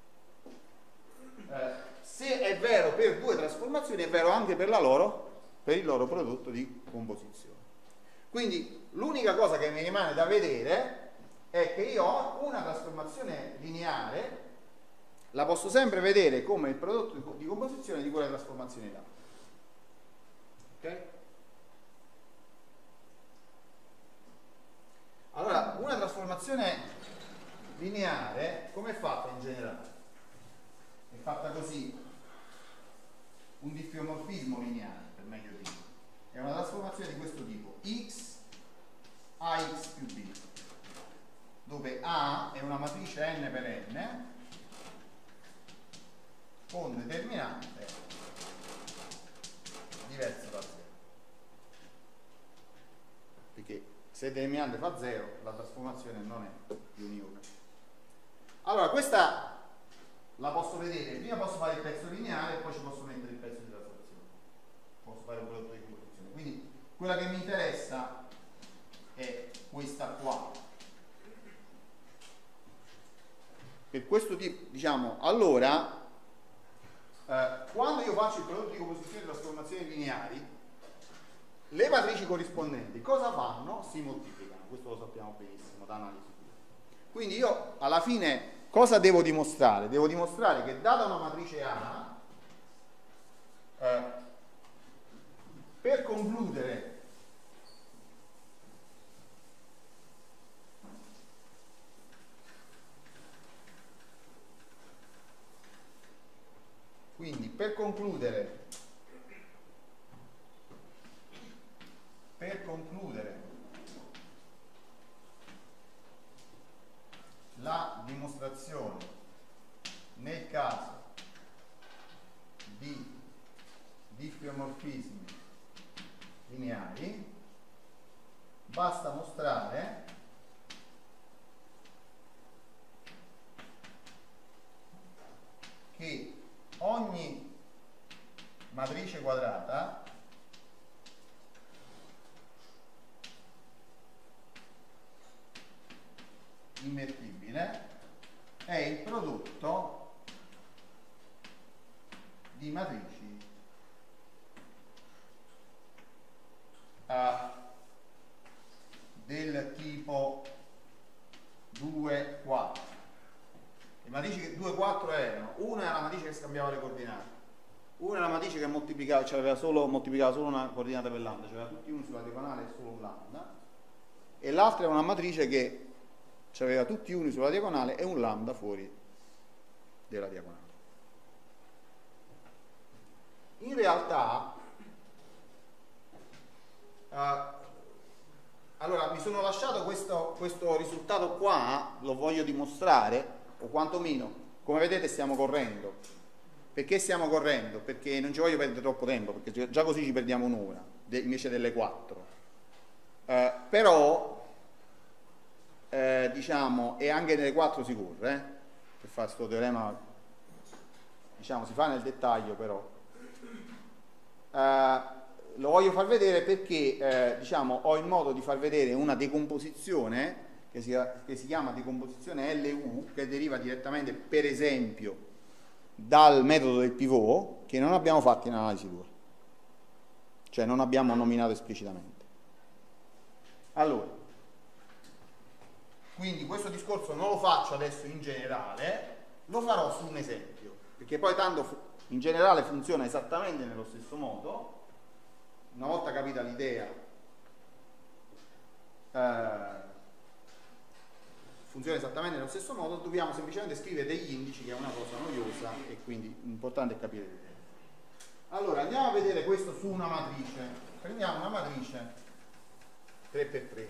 Se è vero per due trasformazioni, è vero anche per il loro prodotto di composizione. Quindi l'unica cosa che mi rimane da vedere è che io ho una trasformazione lineare, la posso sempre vedere come il prodotto di composizione di quella trasformazione là. Ok? Allora, una trasformazione lineare come è fatta in generale? È fatta così, un diffeomorfismo lineare, per meglio dire. È una trasformazione di questo tipo, x ax più b, dove A è una matrice n per n con determinante diverso da 0. Perché se il determinante fa 0, la trasformazione non è più univoca. Allora, questa la posso vedere, prima posso fare il pezzo lineare e poi ci posso mettere il pezzo di trasformazione. Posso fare un prodotto di composizione. Quindi quella che mi interessa è questa qua. Per questo tipo, diciamo, allora, quando io faccio il prodotto di composizione e trasformazioni lineari, le matrici corrispondenti cosa fanno? Si moltiplicano, questo lo sappiamo benissimo da analisi pura. Quindi io alla fine cosa devo dimostrare? Devo dimostrare che data una matrice A, per concludere la dimostrazione nel caso di diffeomorfismi lineari basta mostrare che ogni matrice quadrata invertibile è il prodotto di matrici del tipo 2, 4. Le matrici 2, 4 erano, una era la matrice che scambiava le coordinate, una era la matrice che moltiplicava, moltiplicava solo una coordinata per lambda, cioè tutti uno sulla diagonale e solo un lambda, e l'altra era una matrice che aveva tutti uni sulla diagonale e un lambda fuori della diagonale. In realtà allora mi sono lasciato questo risultato qua, lo voglio dimostrare, o quantomeno, come vedete stiamo correndo. Perché stiamo correndo? Perché non ci voglio perdere troppo tempo, perché già così ci perdiamo un'ora invece delle 4. Però diciamo, e anche nelle 4 si corre, per fare questo teorema, diciamo, si fa nel dettaglio, però lo voglio far vedere perché diciamo, ho il modo di far vedere una decomposizione che si chiama decomposizione LU, che deriva direttamente, per esempio, dal metodo del pivot, che non abbiamo fatto in analisi 2, cioè non abbiamo nominato esplicitamente. Allora, quindi questo discorso non lo faccio adesso in generale, lo farò su un esempio, perché poi tanto in generale funziona esattamente nello stesso modo. Una volta capita l'idea, funziona esattamente nello stesso modo, dobbiamo semplicemente scrivere degli indici, che è una cosa noiosa, e quindi l'importante è capire l'idea. Allora, andiamo a vedere questo su una matrice. Prendiamo una matrice 3x3.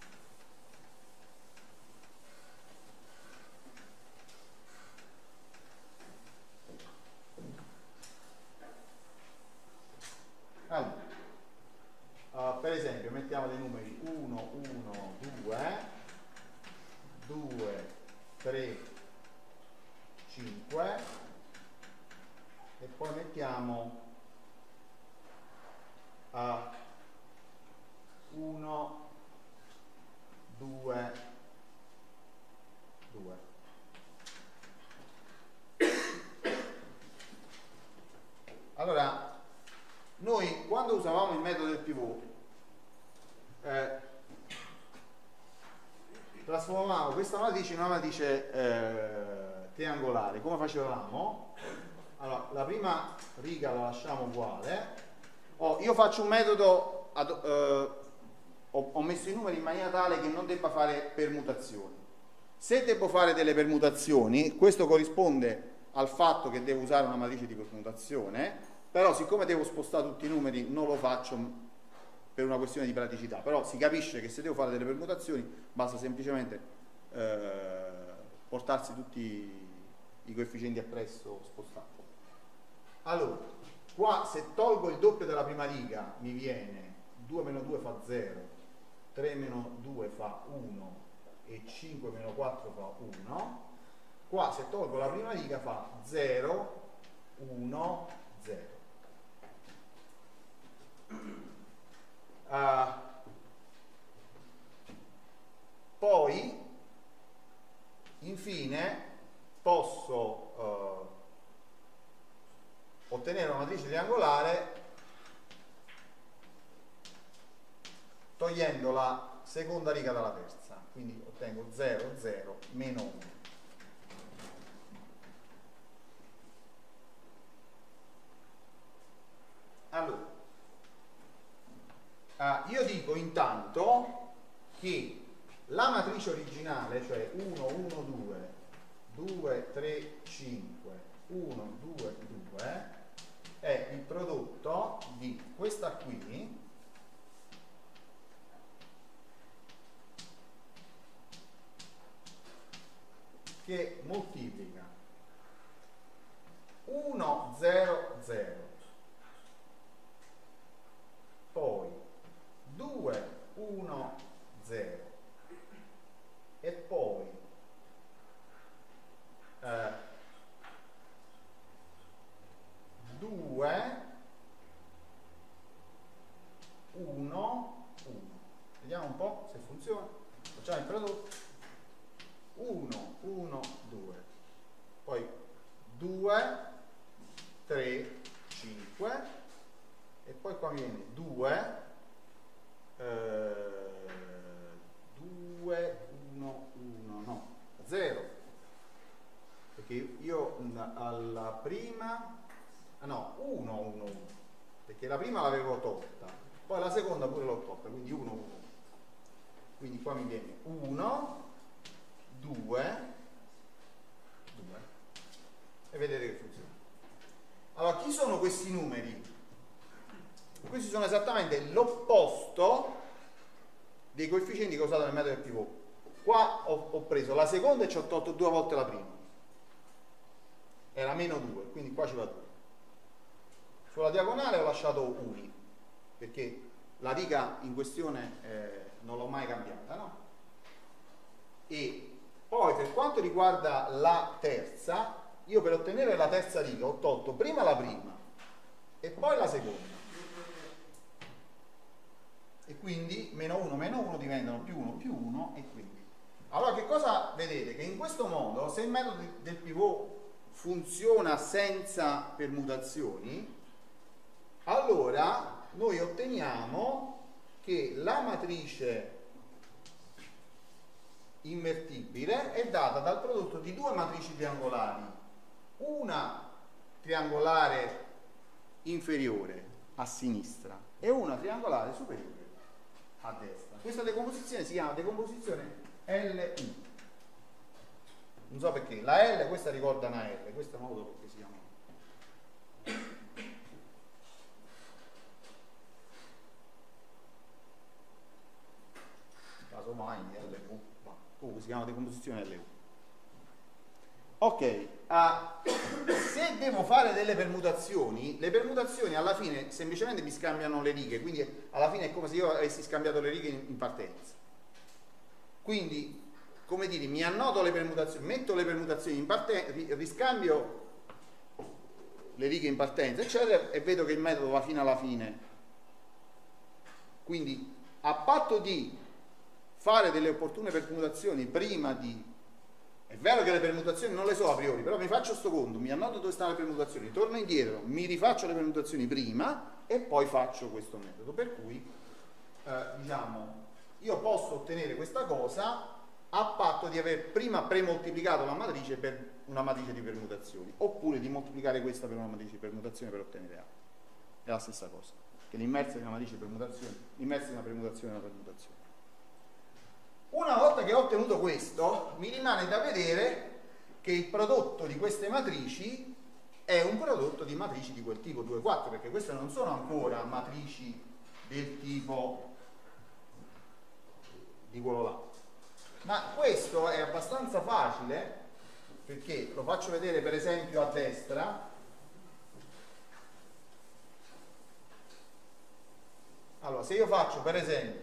Allora, per esempio, mettiamo dei numeri 1, 1, 2, 2, 3, 5 e poi mettiamo 1, 2, 2. Allora, noi quando usavamo il metodo del pivot trasformavamo questa matrice in una matrice triangolare. Come facevamo? Allora, la prima riga la lasciamo uguale. Io faccio un metodo, ho messo i numeri in maniera tale che non debba fare permutazioni. Se devo fare delle permutazioni, questo corrisponde al fatto che devo usare una matrice di permutazione, però siccome devo spostare tutti i numeri non lo faccio per una questione di praticità, però si capisce che se devo fare delle permutazioni basta semplicemente portarsi tutti i coefficienti appresso spostati. Allora, qua se tolgo il doppio della prima riga mi viene 2 meno 2 fa 0, 3 meno 2 fa 1 e 5 meno 4 fa 1. Qua se tolgo la prima riga fa 0, 1, 0. Poi infine posso ottenere una matrice triangolare togliendo la seconda riga dalla terza, quindi ottengo 0, 0, meno 1. Allora, io dico intanto che la matrice originale, cioè 1, 1, 2, 2, 3, 5, 1, 2, 2, è il prodotto di questa qui che moltiplica 1, 0, 0, poi 2, 1, 0 e poi 2, 1, 1. Vediamo un po' se funziona. Facciamo il prodotto. 1, 1, 2. Poi 2, 3, 5. E poi qua mi viene 2, 2, 1, 1, no, 0. Perché io alla prima... no, 1, 1, 1, perché la prima l'avevo tolta, poi la seconda pure l'ho tolta, quindi 1, 1. Quindi qua mi viene 1, 2, 2 e vedete che funziona. Allora, chi sono questi numeri? Questi sono esattamente l'opposto dei coefficienti che ho usato nel metodo del pivot. Qua ho preso la seconda e ci ho tolto 2 volte la prima, era meno 2, quindi qua ci va 2. Sulla diagonale ho lasciato uni, perché la riga in questione non l'ho mai cambiata, no? E Poi per quanto riguarda la terza, io per ottenere la terza riga ho tolto prima la prima e poi la seconda. E quindi meno 1 diventano più 1 e quindi. Allora che cosa vedete? Che in questo modo, se il metodo del pivot funziona senza permutazioni, allora noi otteniamo che la matrice invertibile è data dal prodotto di due matrici triangolari, una triangolare inferiore a sinistra e una triangolare superiore a destra. Questa decomposizione si chiama decomposizione LU. Non so perché, la L, questa ricorda una L, questo è modo perché si chiama. Casomai LU, comunque si chiama decomposizione LU. Ok, se devo fare delle permutazioni, le permutazioni alla fine semplicemente mi scambiano le righe, quindi alla fine è come se io avessi scambiato le righe in partenza. Quindi, come dire, mi annoto le permutazioni, metto le permutazioni in partenza, riscambio le righe in partenza, eccetera, e vedo che il metodo va fino alla fine. Quindi, a patto di fare delle opportune permutazioni prima di... È vero che le permutazioni non le so a priori, però mi faccio sto conto, mi annoto dove stanno le permutazioni, torno indietro, mi rifaccio le permutazioni prima e poi faccio questo metodo. Per cui, diciamo, io posso ottenere questa cosa a patto di aver prima premoltiplicato la matrice per una matrice di permutazioni, oppure di moltiplicare questa per una matrice di permutazione per ottenere A. È la stessa cosa, che l'inversa di una matrice di permutazione, l'inversa di una permutazione è una permutazione. Una volta che ho ottenuto questo, mi rimane da vedere che il prodotto di queste matrici è un prodotto di matrici di quel tipo 2, 4, perché queste non sono ancora matrici del tipo di quello là. Ma questo è abbastanza facile, perché lo faccio vedere per esempio a destra. Allora, se io faccio per esempio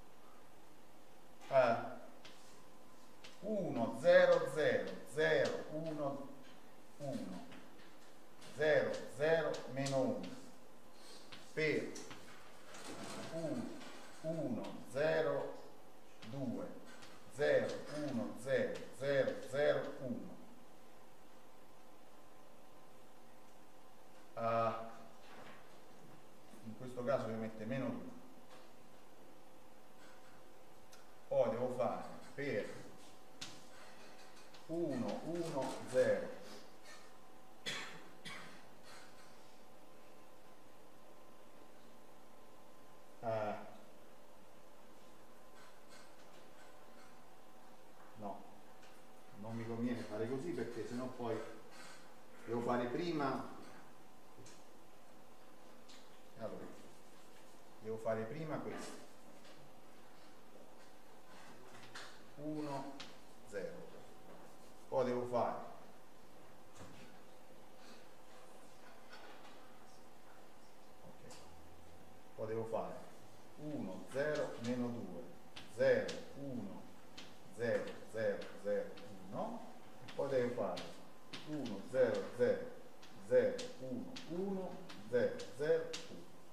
1 0 0 0 1 1 0 0 meno 1 per 1 1 0 2 0 1 0 0 0 1 in questo caso mi mette meno 2. Poi devo fare per 1 1 0 no, non mi conviene fare così, perché sennò poi devo fare prima, allora devo fare prima questo 1 0, poi devo fare poi devo fare 1 0 meno 2 0 1 0 0 0 1, poi devo fare 1 0 0 0 1 1 0 0 1.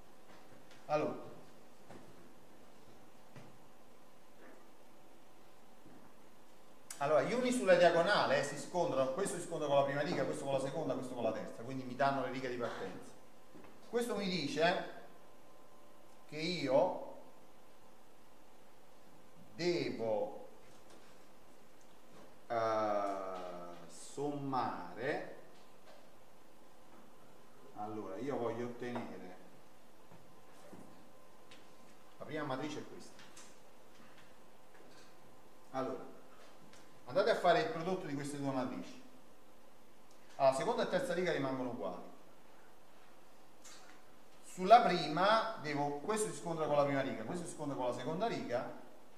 Allora, gli uni sulla diagonale si scontrano, questo si scontra con la prima riga, questo con la seconda, questo con la terza, quindi mi danno le righe di partenza. Questo mi dice che io devo sommare. Allora, io voglio ottenere, la prima matrice è questa. Allora, andate a fare il prodotto di queste due matrici. Allora, seconda e terza riga rimangono uguali. Sulla prima questo si scontra con la prima riga, questo si scontra con la seconda riga,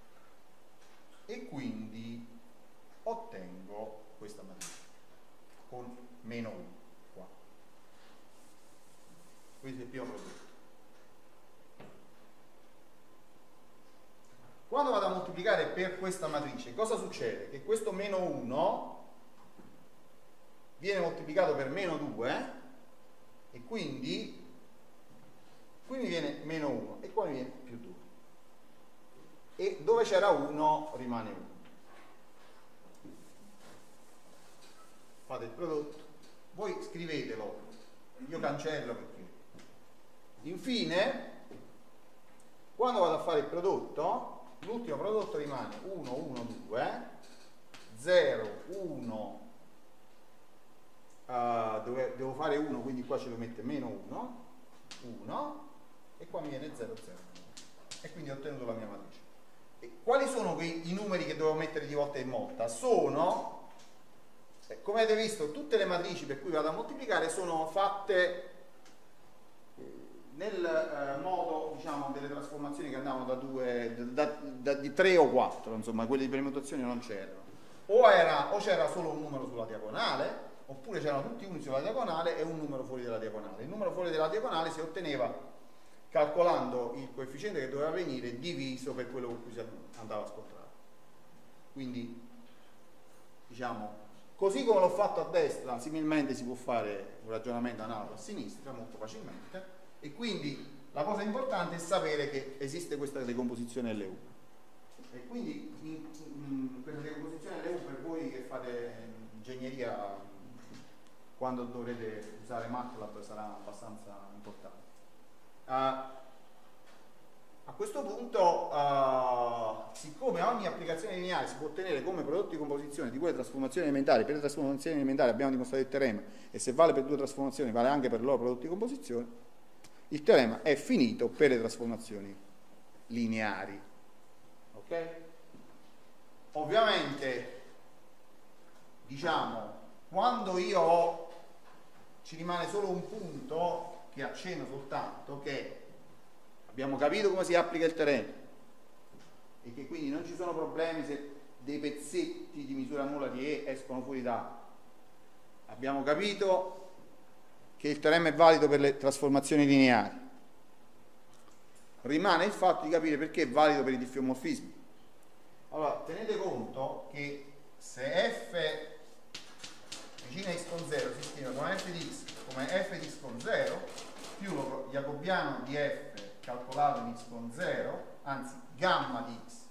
e quindi ottengo questa matrice con meno 1 qua. Questo è il primo prodotto. quando vado a moltiplicare per questa matrice, cosa succede? Che questo meno 1 viene moltiplicato per meno 2 e quindi qui mi viene meno 1 e qua mi viene più 2. E dove c'era 1 rimane 1. Fate il prodotto, voi scrivetelo, io cancello perché. Infine, quando vado a fare il prodotto, l'ultimo prodotto rimane 1, 1, 2, 0, 1, dove devo fare 1, quindi qua ce lo mette meno 1, 1, e qua mi viene 0, 0. E quindi ho ottenuto la mia matrice. E quali sono i numeri che devo mettere di volta in volta? Sono... come avete visto, tutte le matrici per cui vado a moltiplicare sono fatte nel modo, diciamo, delle trasformazioni che andavano da 2, di 3 o 4, insomma, quelle di permutazione non c'erano. O c'era solo un numero sulla diagonale, oppure c'erano tutti uni sulla diagonale e un numero fuori dalla diagonale. Il numero fuori dalla diagonale si otteneva calcolando il coefficiente che doveva venire diviso per quello con cui si andava a scontrare. Quindi, diciamo, così come l'ho fatto a destra, similmente si può fare un ragionamento analogo a sinistra molto facilmente, e quindi la cosa importante è sapere che esiste questa decomposizione L1. E quindi questa decomposizione L1 per voi che fate ingegneria, quando dovrete usare MATLAB, sarà abbastanza importante. A questo punto, siccome ogni applicazione lineare si può ottenere come prodotto di composizione di quelle trasformazioni elementari, per le trasformazioni elementari abbiamo dimostrato il teorema, e se vale per 2 trasformazioni vale anche per i loro prodotti di composizione, il teorema è finito per le trasformazioni lineari. Ok? Ovviamente, diciamo, quando ci rimane solo un punto che accenno soltanto, che abbiamo capito come si applica il teorema e che quindi non ci sono problemi se dei pezzetti di misura nulla di E escono fuori da. Abbiamo capito che il teorema è valido per le trasformazioni lineari. Rimane il fatto di capire perché è valido per i diffeomorfismi. Allora, tenete conto che se f vicino a x con 0 si scrive come f di x come f di x con 0 più lo jacobiano di f calcolato in x con 0, anzi gamma di x,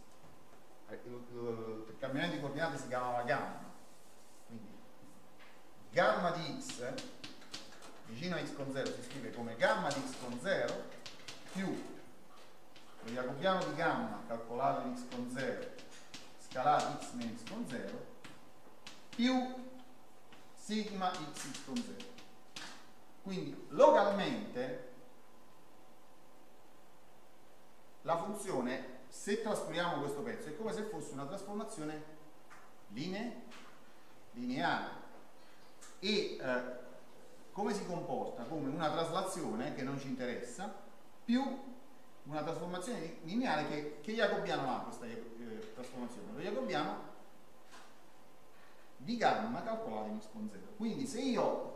il cambiamento di coordinate si chiamava gamma, quindi gamma di x vicino a x con 0 si scrive come gamma di x con 0 più lo jacobiano di gamma calcolato in x con 0 scalato x meno x con 0 più sigma x con 0. Quindi localmente la funzione, se trascuriamo questo pezzo, è come se fosse una trasformazione lineare e come si comporta? Come una traslazione che non ci interessa più una trasformazione lineare che jacobiano ha questa trasformazione. Lo jacobiano di gamma calcolato in x con 0. Quindi se io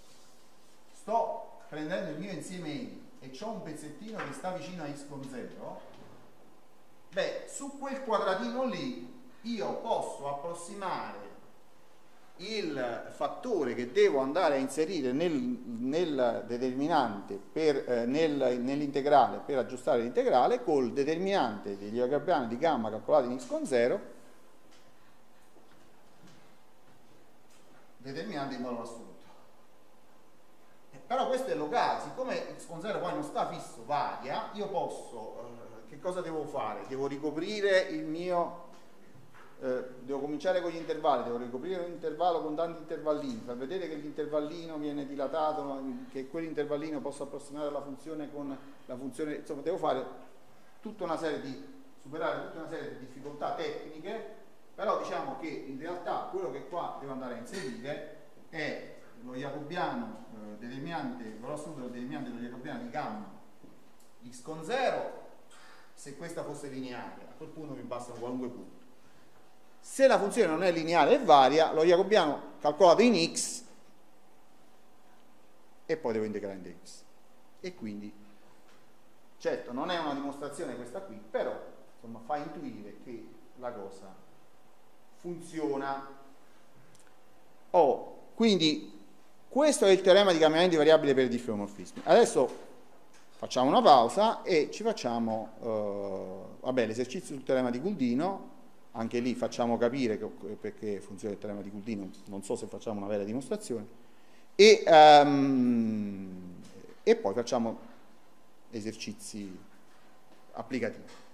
sto prendendo il mio insieme E e c'ho un pezzettino che sta vicino a x con 0, beh, su quel quadratino lì io posso approssimare il fattore che devo andare a inserire nel determinante nell'integrale per aggiustare l'integrale col determinante degli jacobiani di gamma calcolato in x con 0, determinante in valore assoluto. Però questo è locale, siccome x con 0 poi non sta fisso, varia, io posso, che cosa devo fare? Devo ricoprire il mio, devo cominciare con gli intervalli, devo ricoprire un intervallo con tanti intervallini, far vedere che l'intervallino viene dilatato, che quell'intervallino possa approssimare la funzione con la funzione, insomma devo fare superare tutta una serie di difficoltà tecniche, però diciamo che in realtà quello che qua devo andare a inserire è lo jacobiano determinante, il valore assoluto del determinante dello jacobiano di gamma x con 0, se questa fosse lineare, a quel punto mi bastano qualunque punto. Se la funzione non è lineare e varia, lo jacobiano calcolato in x e poi devo integrare in dx. E quindi, certo, non è una dimostrazione questa qui, però insomma, fa intuire che la cosa funziona. Quindi questo è il teorema di cambiamento di variabile per i diffeomorfismi. Adesso facciamo una pausa e ci facciamo l'esercizio sul teorema di Guldino. Anche lì facciamo capire perché funziona il teorema di Guldino, non so se facciamo una vera dimostrazione, e poi facciamo esercizi applicativi.